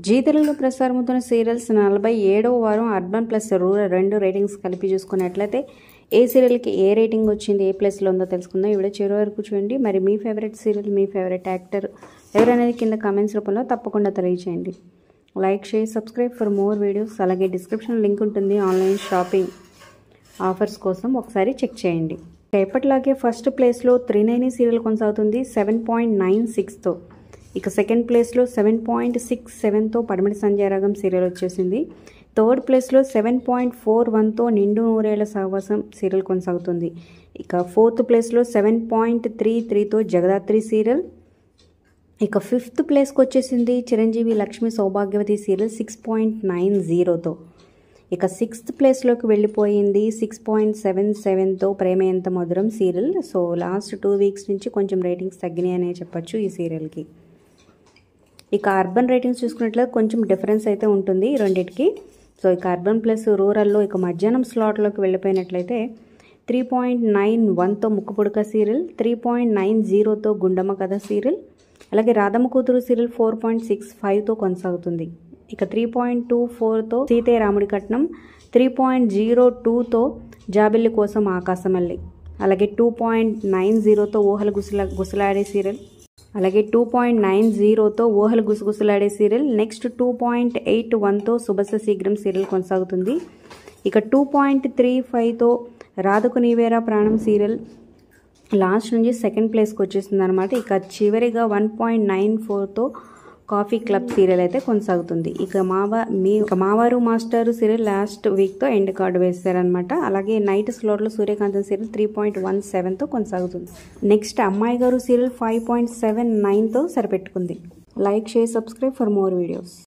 G తెలుగులో ప్రసారమవుతున్న serials 47వ వారం అర్బన్ ప్లస్ రూరల్ రెండు రేటింగ్స్ కలిపి చూసుకున్నట్లయితే ఏ సీరియల్కి ఏ రేటింగ్ వచ్చింది, ఏ ప్లేస్లో ఉందో తెలుసుకుందాం. ఈ వీడియో చివరి వరకు చూడండి. మరి మీ ఫేవరెట్ సీరియల్, మీ ఫేవరెట్ యాక్టర్ ఎవరనేది కింద కామెంట్స్ రూపంలో తప్పకుండా తెలియచేయండి. Like, share, subscribe for more videos. అలాగే డిస్క్రిప్షన్ లింక్ ఉంటుంది ఆన్లైన్ షాపింగ్ ఆఫర్స్ కోసం, ఒకసారి చెక్ చేయండి. ఎప్పటిలాగే ఫస్ట్ ప్లేస్లో 390 సీరియల్ కొనసాగుతుంది 7.96తో. ఇక సెకండ్ ప్లేస్లో 7.67తో పడమటి సంధ్యారాగం సీరియల్ వచ్చేసింది. థర్డ్ ప్లేస్లో 7.41తో నిండు నూరేళ్ల సహవాసం సీరియల్ కొనసాగుతుంది. ఇక ఫోర్త్ ప్లేస్లో 7.33తో జగదాత్రి సీరియల్. ఇక ఫిఫ్త్ ప్లేస్కి వచ్చేసింది చిరంజీవి లక్ష్మి సౌభాగ్యవతి సీరియల్ 6.90తో. ఇక సిక్స్త్ ప్లేస్లోకి వెళ్ళిపోయింది 6.77తో ప్రేమ ఎంత మధురం సీరియల్. సో లాస్ట్ 2 వీక్స్ నుంచి కొంచెం రేటింగ్స్ తగ్గినాయి అనే చెప్పచ్చు ఈ సీరియల్కి. ఇక అర్బన్ రేటింగ్స్ చూసుకున్నట్లయితే కొంచెం డిఫరెన్స్ అయితే ఉంటుంది రెండింటికి. సో ఇక అర్బన్ ప్లస్ రూరల్లో ఇక మధ్యాహ్నం స్లాట్లోకి వెళ్ళిపోయినట్లయితే 3.91తో ముక్కుపుడక సీరియల్, 3.90తో గుండమ్మ కథ సీరియల్, అలాగే రాధమ్మ కూతురు సీరియల్ 4.65తో కొనసాగుతుంది. ఇక 3.24తో సీతే రాముడి కట్నం, 3.02తో జాబిల్లి కోసం ఆకాశమల్లి, అలాగే 2.90తో ఊహలు గుసలాడే సీరియల్, అలాగే 2.90తో ఊహలు గుసగుసలాడే సీరియల్. నెక్స్ట్ 2.81తో శుభస శీఘ్రం సీరియల్ కొనసాగుతుంది. ఇక 2.35తో రాధకు నీవేరా ప్రాణం సీరియల్ లాస్ట్ నుంచి సెకండ్ ప్లేస్కి వచ్చేసింది అనమాట. ఇక చివరిగా 1.94తో కాఫీ క్లబ్ సీరియల్ అయితే కొనసాగుతుంది. ఇక మావారు మాస్టారు సీరియల్ లాస్ట్ వీక్తో ఎండ్ కార్డు వేస్తారనమాట. అలాగే నైట్ స్లాట్లో సూర్యకాంతం సీరియల్ 3.17తో కొనసాగుతుంది. నెక్స్ట్ అమ్మాయి గారు సీరియల్ 5.79తో సరిపెట్టుకుంది. Like, share, subscribe for more videos.